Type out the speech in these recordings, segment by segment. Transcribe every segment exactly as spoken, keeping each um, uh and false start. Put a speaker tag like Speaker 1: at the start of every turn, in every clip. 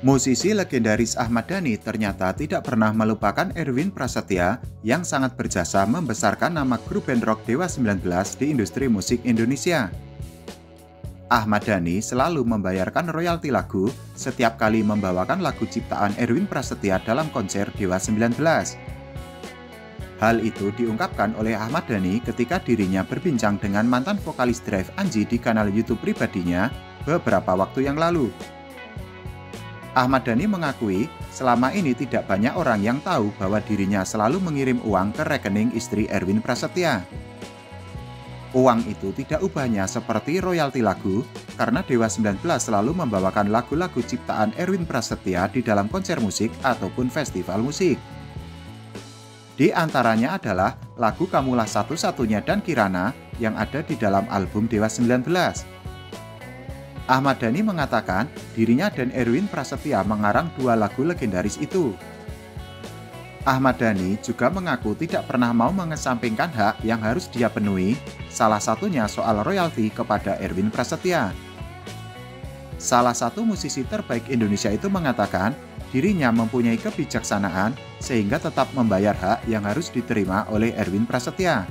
Speaker 1: Musisi legendaris Ahmad Dhani ternyata tidak pernah melupakan Erwin Prasetya yang sangat berjasa membesarkan nama grup band rock Dewa sembilan belas di industri musik Indonesia. Ahmad Dhani selalu membayarkan royalti lagu setiap kali membawakan lagu ciptaan Erwin Prasetya dalam konser Dewa sembilan belas. Hal itu diungkapkan oleh Ahmad Dhani ketika dirinya berbincang dengan mantan vokalis Drive Anji di kanal YouTube pribadinya beberapa waktu yang lalu. Ahmad Dhani mengakui selama ini tidak banyak orang yang tahu bahwa dirinya selalu mengirim uang ke rekening istri Erwin Prasetya. Uang itu tidak ubahnya seperti royalti lagu karena Dewa sembilan belas selalu membawakan lagu-lagu ciptaan Erwin Prasetya di dalam konser musik ataupun festival musik. Di antaranya adalah lagu Kamulah Satu-Satunya dan Kirana yang ada di dalam album Dewa sembilan belas. Ahmad Dhani mengatakan dirinya dan Erwin Prasetya mengarang dua lagu legendaris itu. Ahmad Dhani juga mengaku tidak pernah mau mengesampingkan hak yang harus dia penuhi, salah satunya soal royalti kepada Erwin Prasetya. Salah satu musisi terbaik Indonesia itu mengatakan dirinya mempunyai kebijaksanaan sehingga tetap membayar hak yang harus diterima oleh Erwin Prasetya.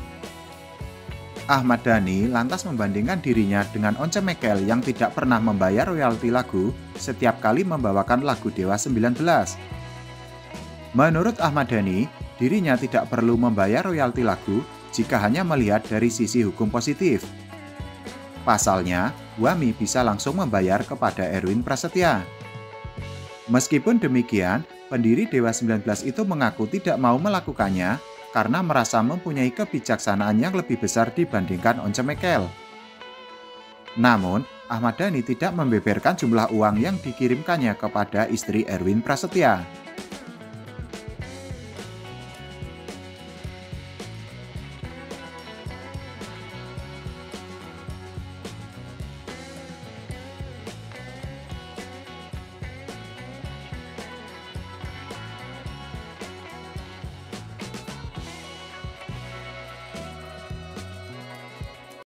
Speaker 1: Ahmad Dhani lantas membandingkan dirinya dengan Once Mekel yang tidak pernah membayar royalti lagu setiap kali membawakan lagu Dewa sembilan belas. Menurut Ahmad Dhani, dirinya tidak perlu membayar royalti lagu jika hanya melihat dari sisi hukum positif. Pasalnya, W A M I bisa langsung membayar kepada Erwin Prasetya. Meskipun demikian, pendiri Dewa sembilan belas itu mengaku tidak mau melakukannya karena merasa mempunyai kebijaksanaan yang lebih besar dibandingkan Once Mekel. Namun, Ahmad Dhani tidak membeberkan jumlah uang yang dikirimkannya kepada istri Erwin Prasetya.